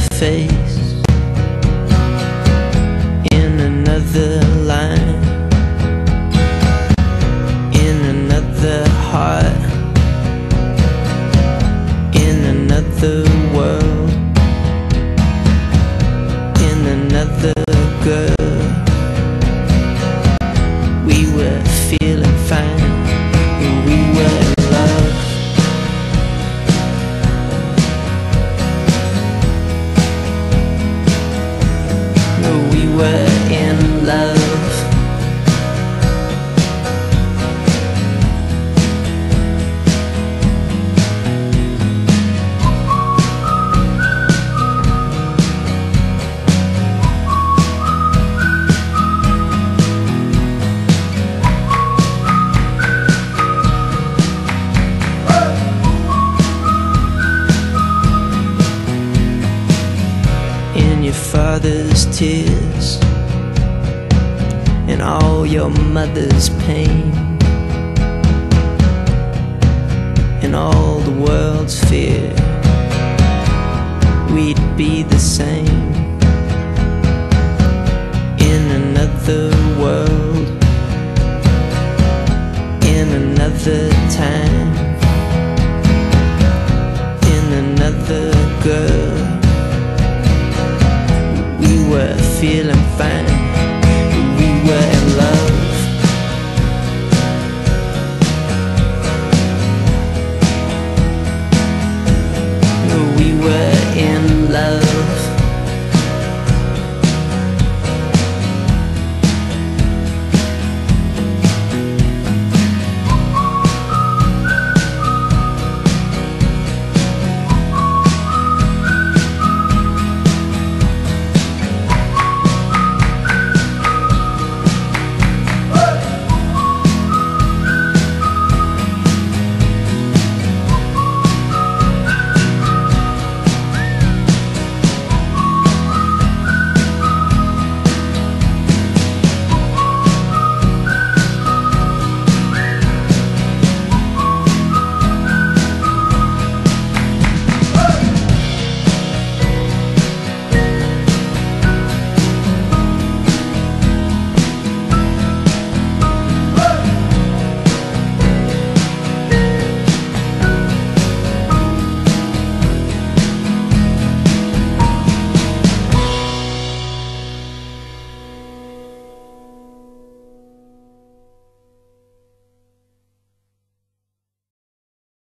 face in another line, in another heart, in another world, in another girl. We were feeling fine when we were in love. We were in love. In your father's tears and all your mother's pain and all the world's fear, we'd be the same in another world, in another time, in another girl. We were feeling fine